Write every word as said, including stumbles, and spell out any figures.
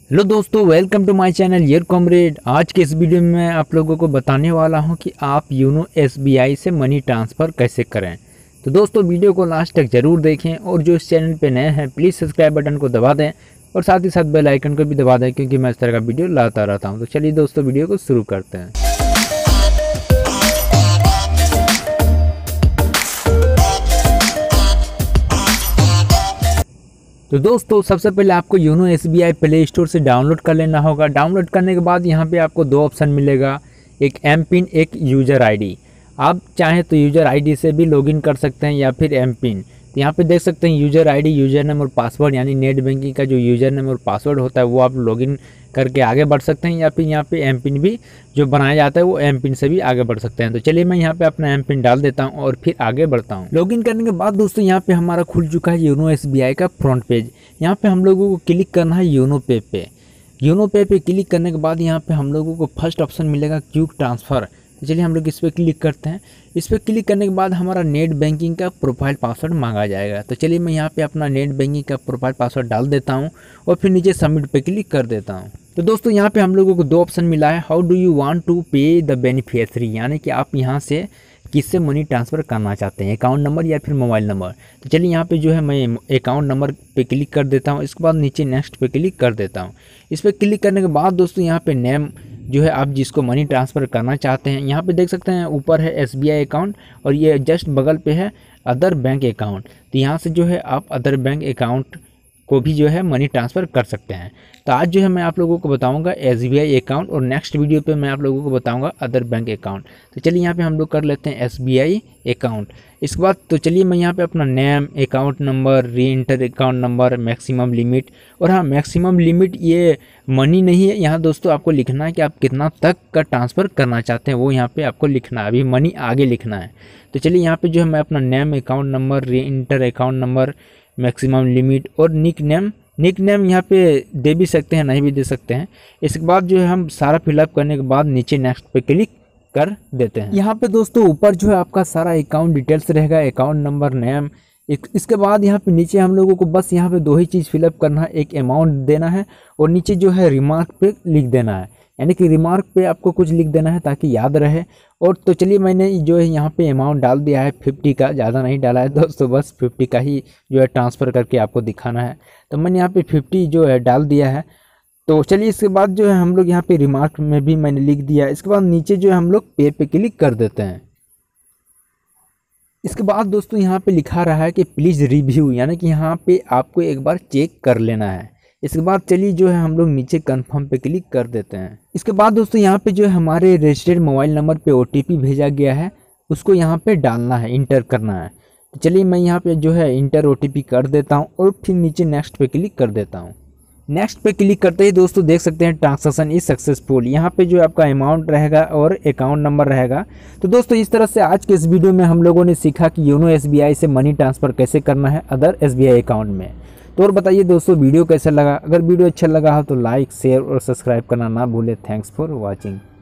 Hello दोस्तों, welcome to my channel your comrade. आज के इस वीडियो में मैं आप लोगों को बताने वाला हूं कि आप यूनो एसबीआई से मनी ट्रांसफ़र कैसे करें। तो दोस्तों वीडियो को लास्ट तक ज़रूर देखें और जो इस चैनल पे नए हैं प्लीज़ सब्सक्राइब बटन को दबा दें और साथ ही साथ बेल आइकन को भी दबा दें, क्योंकि मैं इस तरह का वीडियो लाता रहता हूँ। तो चलिए दोस्तों वीडियो को शुरू करते हैं। तो दोस्तों सबसे पहले आपको यूनो एसबीआई प्ले स्टोर से डाउनलोड कर लेना होगा। डाउनलोड करने के बाद यहाँ पे आपको दो ऑप्शन मिलेगा, एक एम पिन, एक यूज़र आईडी। आप चाहें तो यूज़र आईडी से भी लॉगिन कर सकते हैं या फिर एम पिन। तो यहाँ पे देख सकते हैं यूज़र आईडी, यूज़र नेम और पासवर्ड, यानी नेट बैंकिंग का जो यूज़र नेम और पासवर्ड होता है वो आप लॉगिन करके आगे बढ़ सकते हैं, या फिर यहाँ पे एम पिन भी जो बनाया जाता है वो एम पिन से भी आगे बढ़ सकते हैं। तो चलिए मैं यहाँ पे अपना एम पिन डाल देता हूँ और फिर आगे बढ़ता हूँ। लॉगिन करने के बाद दोस्तों यहाँ पे हमारा खुल चुका है यूनो एसबीआई का फ्रंट पेज। यहाँ पे हम लोगों को क्लिक करना है यूनो पे पे। यूनो पे पे क्लिक करने के बाद यहाँ पे हम लोगों को फर्स्ट ऑप्शन मिलेगा क्विक ट्रांसफ़र। तो चलिए हम लोग इस पर क्लिक करते हैं। इस पर क्लिक करने के बाद हमारा नेट बैंकिंग का प्रोफाइल पासवर्ड मांगा जाएगा। तो चलिए मैं यहाँ पे अपना नेट बैंकिंग का प्रोफाइल पासवर्ड डाल देता हूँ और फिर नीचे सबमिट पे क्लिक कर देता हूँ। तो दोस्तों यहाँ पे हम लोगों को दो ऑप्शन मिला है, how do you want to pay the beneficiary, यानी कि आप यहाँ से किससे मनी ट्रांसफ़र करना चाहते हैं, अकाउंट नंबर या फिर मोबाइल नंबर। तो चलिए यहाँ पे जो है मैं अकाउंट नंबर पे क्लिक कर देता हूँ। इसके बाद नीचे नेक्स्ट पे क्लिक कर देता हूँ। इस पर क्लिक करने के बाद दोस्तों यहाँ पे नेम जो है आप जिसको मनी ट्रांसफ़र करना चाहते हैं, यहाँ पे देख सकते हैं ऊपर है एसबीआई अकाउंट और ये जस्ट बगल पे है अदर बैंक अकाउंट। तो यहाँ से जो है आप अदर बैंक अकाउंट को भी जो है मनी ट्रांसफ़र कर सकते हैं। तो आज जो है मैं आप लोगों को बताऊंगा एसबीआई अकाउंट और नेक्स्ट वीडियो पे मैं आप लोगों को बताऊंगा अदर बैंक अकाउंट। तो चलिए यहाँ पे हम लोग कर लेते हैं एसबीआई अकाउंट। इसके बाद तो चलिए मैं यहाँ पे अपना name, account number, re enter account number, maximum limit, और हाँ मैक्सिमम लिमिट ये मनी नहीं है, यहाँ दोस्तों आपको लिखना है कि आप कितना तक का ट्रांसफ़र करना चाहते हैं, वो यहाँ पे आपको लिखना है, अभी मनी आगे लिखना है। तो चलिए यहाँ पे जो है मैं अपना name, account number, re enter account number, maximum limit और निक नेम निक नेम यहाँ पे दे भी सकते हैं, नहीं भी दे सकते हैं। इसके बाद जो है हम सारा फिलअप करने के बाद नीचे नेक्स्ट पे क्लिक कर देते हैं। यहाँ पे दोस्तों ऊपर जो है आपका सारा अकाउंट डिटेल्स रहेगा, अकाउंट नंबर, नेम। इसके बाद यहाँ पे नीचे हम लोगों को बस यहाँ पे दो ही चीज़ फिलअप करना है, एक अमाउंट देना है और नीचे जो है रिमार्क पे लिख देना है, यानी कि रिमार्क पे आपको कुछ लिख देना है ताकि याद रहे। और तो चलिए मैंने जो है यहाँ पे अमाउंट डाल दिया है फिफ्टी का, ज़्यादा नहीं डाला है दोस्तों, बस फिफ्टी का ही जो है ट्रांसफ़र करके आपको दिखाना है। तो मैंने यहाँ पे फिफ्टी जो है डाल दिया है। तो चलिए इसके बाद जो है हम लोग यहाँ पे रिमार्क में भी मैंने लिख दिया। इसके बाद नीचे जो है हम लोग पे पे क्लिक कर देते हैं। इसके बाद दोस्तों यहाँ पे लिखा रहा है कि प्लीज़ रिव्यू, यानी कि यहाँ पे आपको एक बार चेक कर लेना है। इसके बाद चलिए जो है हम लोग नीचे कंफर्म पे क्लिक कर देते हैं। इसके बाद दोस्तों यहाँ पे जो है हमारे रजिस्टर्ड मोबाइल नंबर पे ओटीपी भेजा गया है, उसको यहाँ पे डालना है, इंटर करना है। तो चलिए मैं यहाँ पे जो है इंटर ओटीपी कर देता हूँ और फिर नीचे नेक्स्ट पे क्लिक कर देता हूँ। नेक्स्ट पे क्लिक करते ही दोस्तों देख सकते हैं ट्रांजैक्शन इज सक्सेसफुल, यहाँ पे जो आपका अमाउंट रहेगा और अकाउंट नंबर रहेगा। तो दोस्तों इस तरह से आज के इस वीडियो में हम लोगों ने सीखा कि यूनो एसबीआई से मनी ट्रांसफ़र कैसे करना है अदर एसबीआई अकाउंट में। तो और बताइए दोस्तों वीडियो कैसा लगा। अगर वीडियो अच्छा लगा हो तो लाइक, शेयर और सब्सक्राइब करना ना भूलें। Thanks for watching.